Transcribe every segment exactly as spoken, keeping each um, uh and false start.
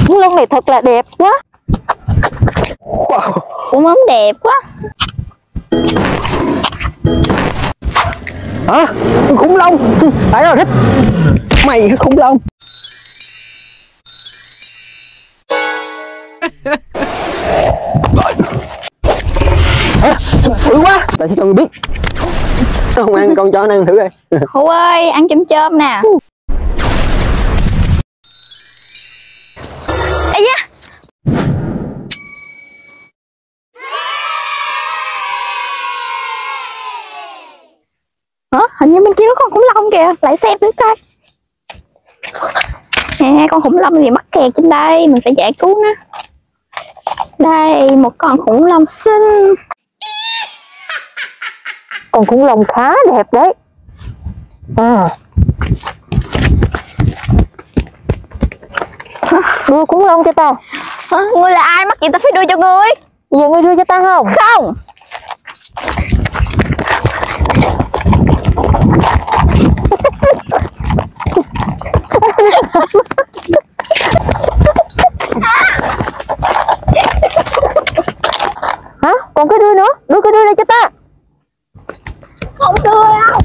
Khủng long này thật là đẹp quá. Wow. Cũng ống đẹp quá. Hả? Khủng long. Tại sao thích mày khủng long? Hả? Bự quá. Tại sao cho người biết? Không ăn con chó ăn thử đây. Hữu ơi, ăn chôm chôm nè. Ây da. Hả? Hình như bên kia có con khủng long kìa, lại xem thử coi. Nè, con khủng long gì mắc kẹt trên đây, mình phải giải cứu nó. Đây, một con khủng long xinh. Con khủng long khá đẹp đấy. À. Đưa khủng long cho ta. Hả? Ngươi là ai, mắc gì ta phải đưa cho ngươi? Giờ ngươi đưa cho ta không? Không. Hả? Còn cái đuôi nữa, đưa cái đuôi này cho ta. Không đưa đâu.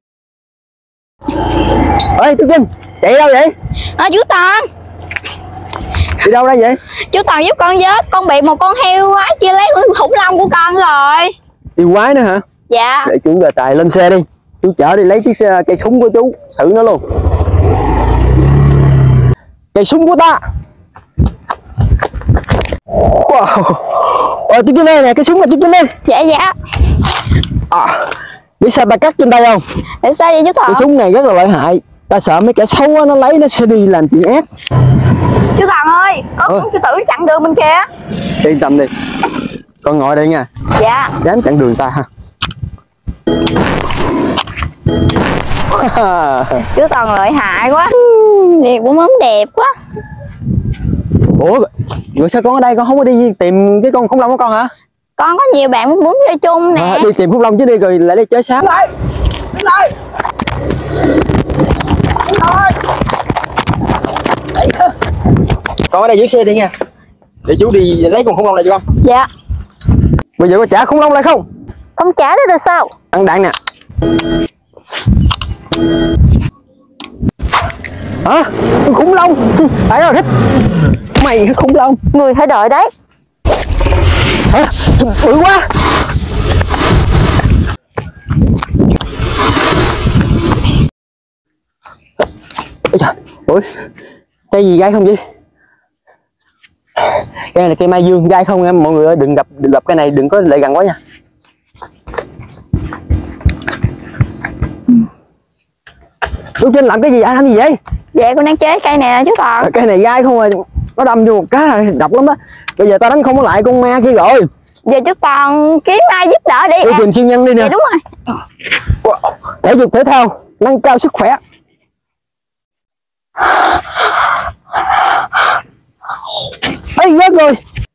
Ê chú Trinh, chạy đâu vậy? À, chú Toàn. Đi đâu đây vậy? Chú Toàn giúp con với, con bị một con heo quái chia lấy khủng long của con rồi. Yêu quái nữa hả? Dạ. Để chú gà tài lên xe đi, chú chở đi lấy chiếc xe cây súng của chú, xử nó luôn. Cây súng của ta. Wow. Ờ chú Trinh đây nè, cái súng là chú Trinh đây. Dạ dạ. À, biết sao ta cắt trên tay không? Tại sao vậy chú Toàn? Cái súng này rất là lợi hại, ta sợ mấy kẻ xấu á, nó lấy nó sẽ đi làm chuyện ác. Chú Toàn ơi, có ừ. con sư tử chặn đường bên kia. Yên tâm đi, con ngồi đây nha. Dạ. Dám chặn đường ta ha. Chú Toàn lợi hại quá. Liệt cũng ống đẹp quá. Ủa, rồi sao con ở đây con không có đi tìm cái con khủng long của con hả? Con có nhiều bạn muốn chơi chung nè. À, đi tìm khủng long chứ đi rồi lại đi chơi sáng. Lại, lại. Con ở đây giữ xe đi nha. Để chú đi lấy con khủng long này cho con. Dạ. Bây giờ có trả khủng long lại không? Không trả được rồi sao? Ăn đạn nè. Hả? Khủng long. Tại sao thích mày khủng long? Người phải đợi đấy. Hả? Bự quá. Ôi trời. Ủa, cây gì gai không vậy? Cây này là cây mai dương, gai không em mọi người ơi, đừng gặp đừng gặp cái này, đừng có lại gần quá nha. Chú Trinh làm cái gì, ai làm gì vậy? Dạ con đang chế cây này nè chú Toàn. Cây này gai không à, nó đâm vô một cái là độc lắm đó. Bây giờ tao đánh không có lại con ma kia rồi. Giờ chú Toàn kiếm ai giúp đỡ đi. Đi tìm siêu nhân đi nè. Dạ đúng rồi. Thể dục thể thao, nâng cao sức khỏe. Ê, rớt rồi.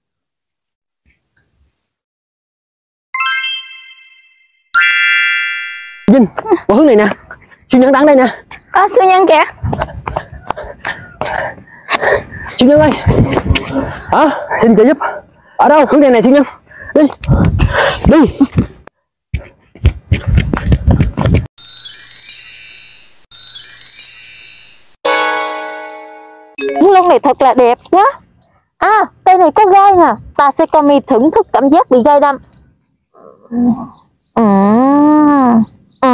Vinh, qua hướng này nè. Siêu nhân đang đây nè. Có siêu nhân kìa. Siêu nhân ơi. Hả? Xin trợ giúp. Ở đâu? Hướng này nè siêu nhân. Đi. Đi. Khủng long này thật là đẹp quá. À, cây này có gai nè. Ta sẽ cho mi thưởng thức cảm giác bị gai đâm. Ừ. Ừ.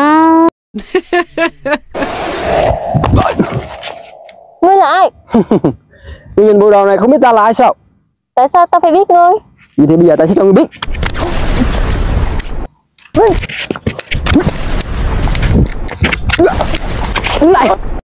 Ngươi là ai? Ngươi nhìn bộ đồ này không biết ta là ai sao? Tại sao ta phải biết ngươi? Vậy thì bây giờ ta sẽ cho ngươi biết. Lại.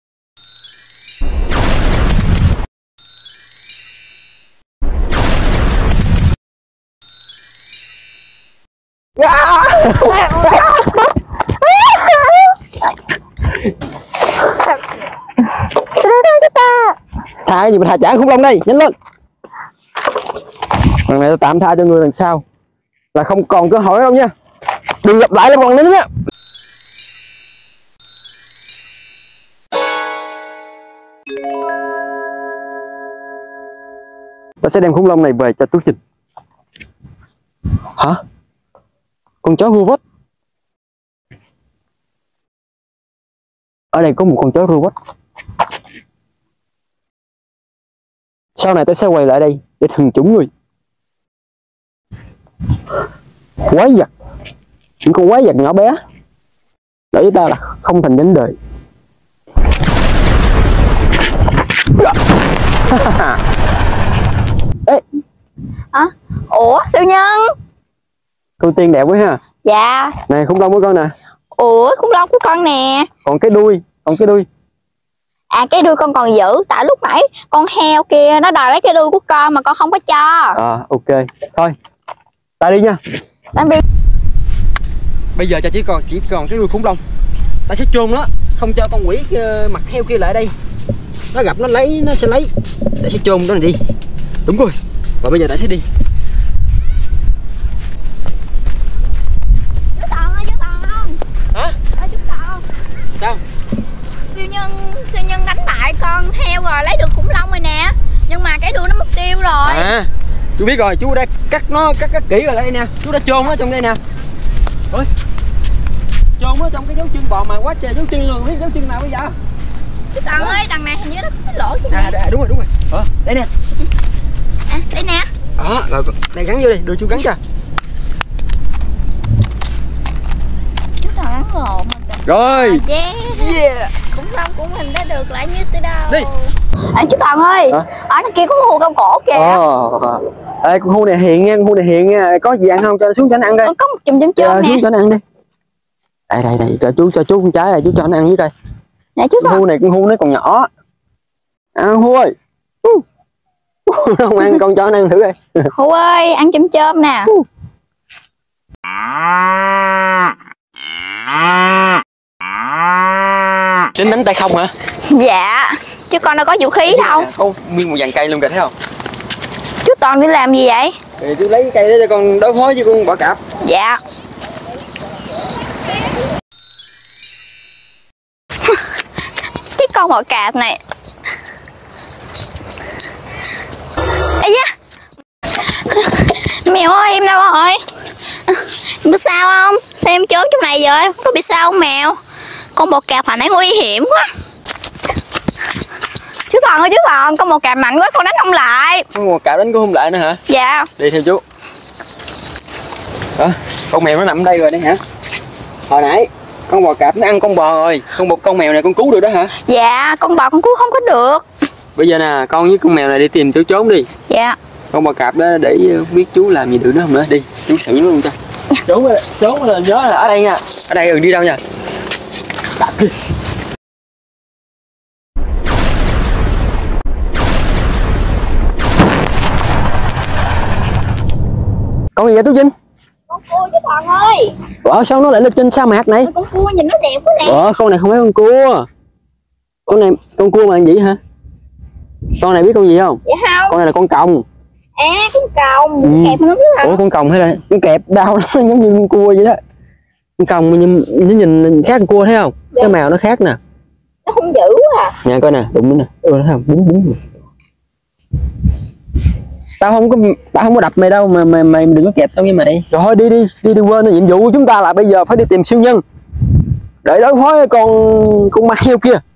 Thả gì mà thả trả khủng long đây, nhanh lên. Lần này tôi tạm tha cho người lần sau là không còn cơ hội đâu nha. Đừng gặp lại lần nữa nhé. Ta sẽ đem khủng long này về cho chú Trinh. Hả? Con chó robot? Ở đây có một con chó robot. Sau này ta sẽ quay lại đây để thừng chúng người. Quái vật, những con quái vật nhỏ bé đối với ta là không thành vấn đề. Ê, à, ủa siêu nhân? con tiên đẹp quá ha. Dạ. Này khủng long của con nè. Ủa khủng long của con nè. Còn cái đuôi, còn cái đuôi. À cái đuôi con còn giữ, tại lúc nãy con heo kia nó đòi lấy cái đuôi của con mà con không có cho. À ok, thôi ta đi nha. Tạm biệt. Bây giờ cha chỉ còn chỉ còn cái đuôi khủng long. Ta sẽ chôn nó, không cho con quỷ uh, mặt heo kia lại đây. Nó gặp nó lấy, nó sẽ lấy. Ta sẽ chôn nó này đi. Đúng rồi. Và bây giờ ta sẽ đi. Chú Toàn ơi, chú Toàn không? Hả? Ơi chú Toàn. Sao? Siêu nhân, siêu nhân đánh bại con heo rồi, lấy được khủng long rồi nè. Nhưng mà cái đuôi nó mất tiêu rồi. À, chú biết rồi, chú đã cắt nó, cắt cắt kỹ rồi đây nè. Chú đã chôn nó trong đây nè. Ôi, chôn nó trong cái dấu chân bò mà quá trời dấu chân luôn, biết dấu chân nào bây giờ? Chú Toàn ơi, đằng này hình như nó có cái lỗ chứ. À, à đúng rồi, đúng rồi. Ờ, đây nè. À, đây nè. Đó, rồi đây gắn vô đi, đưa chú gắn cho. Chú Toàn gắn ngộ mà kìa. Rồi. À, yeah. Yeah. Khủng long của mình đã được lại như từ đâu. Đi. À, chú Toàn ơi, hả? ở đằng kia có một hù cao cổ kìa. Ờ. Ê, con hươu này hiền nha, con hươu này hiền nha. Có gì ăn không? Cho nó xuống cho nó ăn đây. Có một chùm chùm chùm Cho nè. xuống cho nó ăn đi. Đây đây đây, cho chú cho chú con trái này, chú cho nó ăn dưới đây. Nè chú Con Toàn. hươu này, con hươu nó còn nhỏ. Ăn hươu ơi. Nó không ăn, con cho nó ăn thử đây. Hù ơi, ăn chùm chùm nè. Tính đánh tay không hả? Dạ, chứ con đâu có vũ khí đâu. Không, nguyên một dàn cây luôn kìa, thấy không? Chú Toàn đi làm gì vậy? Thì chú lấy cái cây đó cho con đối phó với con bọ cạp. Dạ. Cái con bọ cạp này. Ây da. Mèo ơi, em đâu rồi? Có sao không? Sao em trốn trong này vậy? Có bị sao không mèo? Con bọ cạp hồi nãy nguy hiểm quá. Chú Toàn ơi, chú Toàn, con bọ cạp mạnh quá, con đánh không lại. Con bọ cạp đánh con không lại nữa hả? Dạ. Đi theo chú. Hả? Con mèo nó nằm ở đây rồi đấy hả? Hồi nãy con bò cạp nó ăn con bò rồi, con bò con mèo này con cứu được đó hả? Dạ, con bò con cứu không có được. Bây giờ nè, con với con mèo này đi tìm chỗ trốn đi. Dạ. Con bò cạp đó để biết chú làm gì được nó không nữa, đi, chú xử nó luôn cho. Trốn trốn là nhớ là ở đây nha, ở đây đừng đi đâu nha. Đạp đi. Con gì vậy Tú Trinh? Con cua chú Toàn ơi. Ủa sao nó lại lên trên sa mạc này? Con cua nhìn nó đẹp quá nè. Ủa con này không phải con cua. Con này con cua mà ăn gì hả? Con này biết con gì không? Dạ không. Con này là con còng. À con còng, Ừ. kẹp nó chứ hả? Ủa con còng hay là con kẹp đau nó giống như con cua vậy đó. Con còng nhưng nó nhìn khác con cua thấy không? Dạ. Cái màu nó khác nè. Nó không dữ quá à. Nè coi nè, đụng nó nè. Ừ thấy không? Búng búng. Tao không có tao không có đập mày đâu mà mày mày đừng có kẹp tao như mày. Rồi thôi đi đi, đi đi quên nhiệm vụ của chúng ta là bây giờ phải đi tìm siêu nhân. Để đối phó với con con ma heo kia.